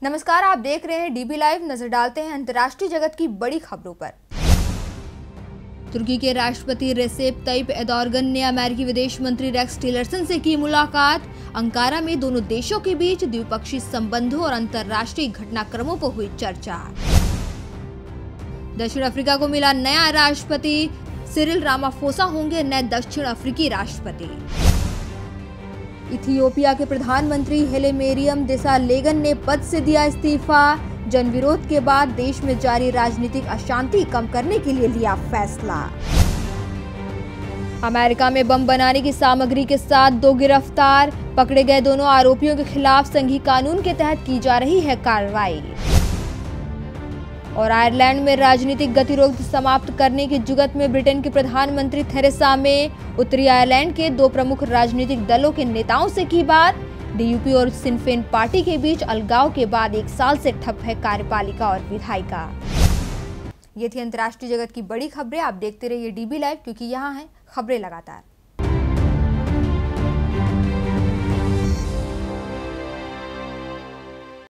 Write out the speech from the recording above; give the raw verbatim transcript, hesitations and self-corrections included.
नमस्कार, आप देख रहे हैं डीबी लाइव। नजर डालते हैं अंतर्राष्ट्रीय जगत की बड़ी खबरों पर। तुर्की के राष्ट्रपति रेसेप तय्यिप एर्दोगन ने अमेरिकी विदेश मंत्री रेक्स टिलरसन से की मुलाकात। अंकारा में दोनों देशों के बीच द्विपक्षीय संबंधों और अंतर्राष्ट्रीय घटनाक्रमों पर हुई चर्चा। दक्षिण अफ्रीका को मिला नया राष्ट्रपति, सिरिल रामाफोसा होंगे नए दक्षिण अफ्रीकी राष्ट्रपति। इथियोपिया के प्रधानमंत्री हेले मेरियम देसालेगन ने पद से दिया इस्तीफा। जनविरोध के बाद देश में जारी राजनीतिक अशांति कम करने के लिए लिया फैसला। अमेरिका में बम बनाने की सामग्री के साथ दो गिरफ्तार। पकड़े गए दोनों आरोपियों के खिलाफ संघीय कानून के तहत की जा रही है कार्रवाई। और आयरलैंड में राजनीतिक गतिरोध समाप्त करने की जुगत में ब्रिटेन की प्रधानमंत्री थेरेसा मे उत्तरी आयरलैंड के दो प्रमुख राजनीतिक दलों के नेताओं से की बात। डीयूपी और सिन फेन पार्टी के बीच अलगाव के बाद एक साल से ठप है कार्यपालिका और विधायिका। ये थी अंतर्राष्ट्रीय जगत की बड़ी खबरें। आप देखते रहिए डीबी लाइव, क्योंकि यहाँ है खबरें लगातार।